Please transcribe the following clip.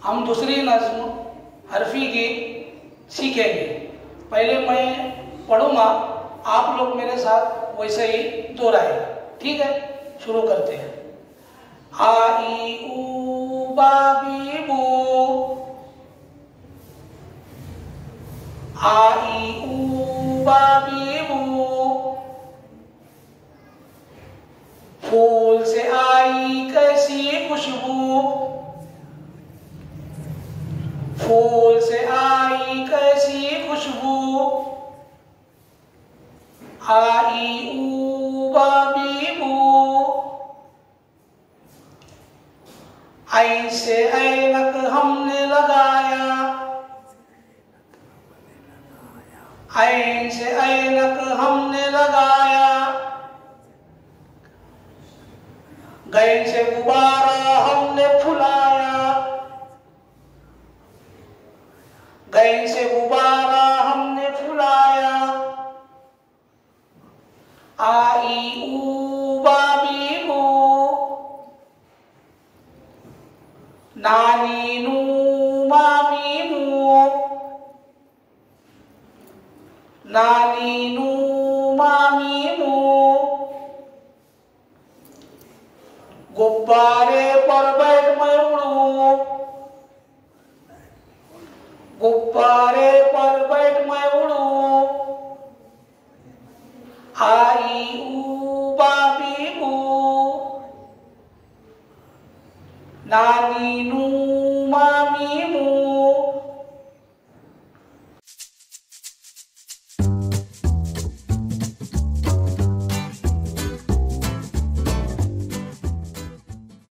हम दूसरी नज़्म हरफी की सीखेंगे। पहले मैं पढ़ूंगा, आप लोग मेरे साथ वैसे ही दोहराएं। ठीक है, शुरू करते हैं। आ ई ऊ बा बी बू, आ ई ऊ बा बी बू। फूल से आई कैसी खुशबू, फूल से आई कैसी खुशबू। आई ऊ बा बी बू। ऐन से ऐनक हमने लगाया, ऐन से ऐनक हमने लगाया। गैन से गुब्बारा हमने फुलाया, गैन से गुब्बारा हमने फुलाया। आई ऊ बा बी बू। नानी नू मामी मू, नानी नू मामी मू। गुब्बारे पर बैठ मैं उड़ूं, गुब्बारे पर बैठ मैं उड़ूं। आई ऊ बा बी बू। नानी नू मामी मू।